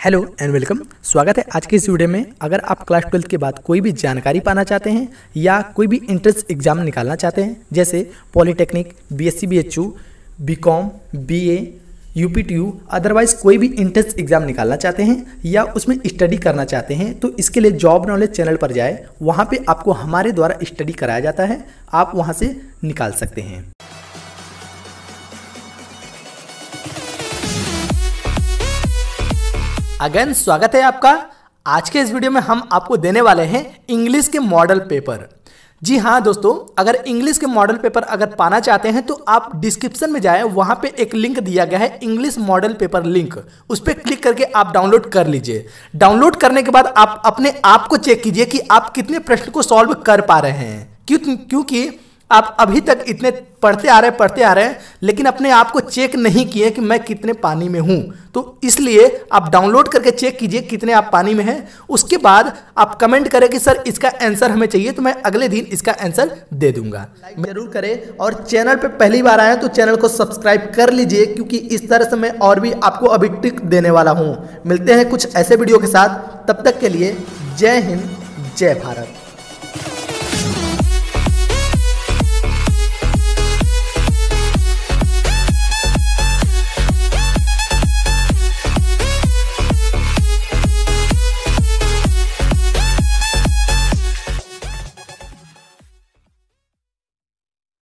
Hello and welcome. स्वागत है आज के इस वीडियो में। अगर आप क्लास 12 के बाद कोई भी जानकारी पाना चाहते हैं या कोई भी एंट्रेंस एग्जाम निकालना चाहते हैं, जैसे polytechnic, BSc BHU, BCom, BA, UPTU, otherwise कोई भी एंट्रेंस एग्जाम निकालना चाहते हैं या उसमें स्टडी करना चाहते हैं, तो इसके लिए जॉब नॉलेज चैनल पर जाए। वहाँ पे आपको हमारे द्वारा स्टडी कराया जाता है, आप वहाँ से निकाल सकते हैं। अगेन स्वागत है आपका। आज के इस वीडियो में हम आपको देने वाले हैं इंग्लिश के मॉडल पेपर। जी हाँ दोस्तों, अगर इंग्लिश के मॉडल पेपर अगर पाना चाहते हैं तो आप डिस्क्रिप्शन में जाएं, वहाँ पे एक लिंक दिया गया है इंग्लिश मॉडल पेपर लिंक, उस पर क्लिक करके आप डाउनलोड कर लीजिए। डाउनलोड करने के बाद आप अपने आप को चेक कीजिए कि आप कितने प्रश्न को सॉल्व कर पा रहे हैं, क्योंकि आप अभी तक इतने पढ़ते आ रहे हैं लेकिन अपने आप को चेक नहीं किए कि मैं कितने पानी में हूं। तो इसलिए आप डाउनलोड करके चेक कीजिए कितने आप पानी में हैं। उसके बाद आप कमेंट करें कि सर इसका आंसर हमें चाहिए, तो मैं अगले दिन इसका आंसर दे दूंगा। जरूर करें और चैनल पे पहली बार आए तो चैनल को सब्सक्राइब कर लीजिए, क्योंकि इस तरह से मैं और भी आपको अभी टिप देने वाला हूं। मिलते हैं कुछ ऐसे वीडियो के साथ, तब तक के लिए जय हिंद, जय भारत।